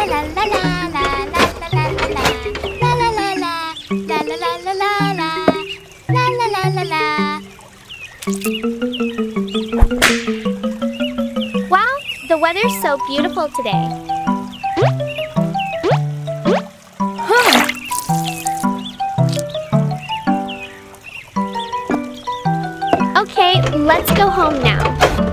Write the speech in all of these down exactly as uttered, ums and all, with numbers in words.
la la la la la la la la la la la la la la la la la la la la. Wow, the weather's so beautiful today. Okay, let's go home now.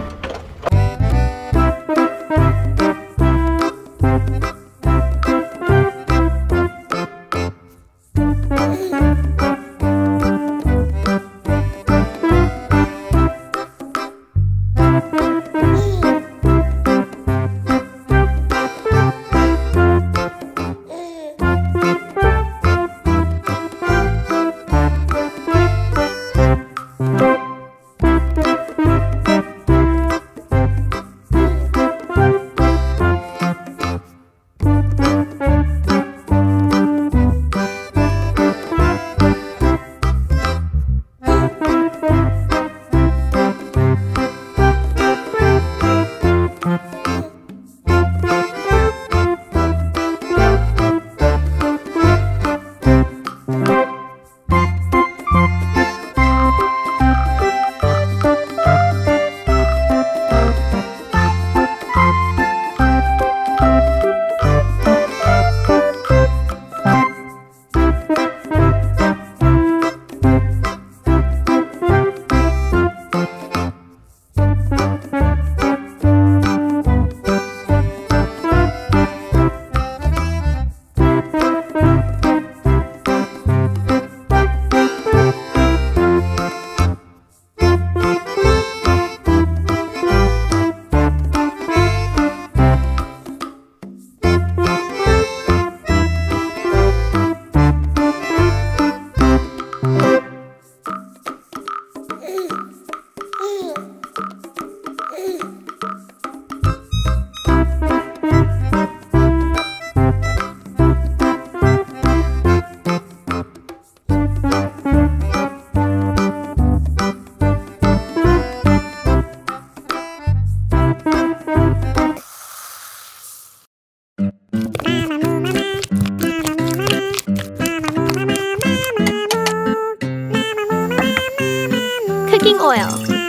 Cooking oil.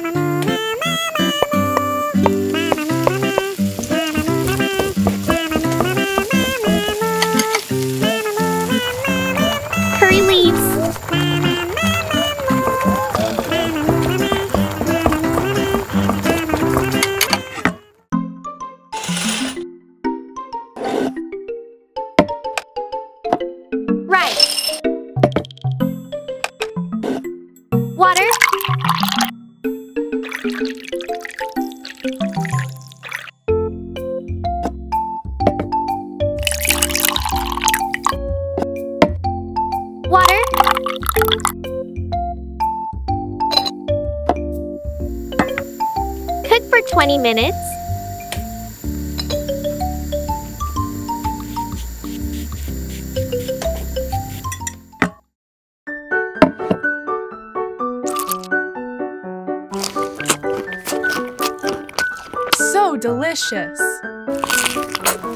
Curry leaves. Rice. Water. Water. Cook for twenty minutes. So delicious!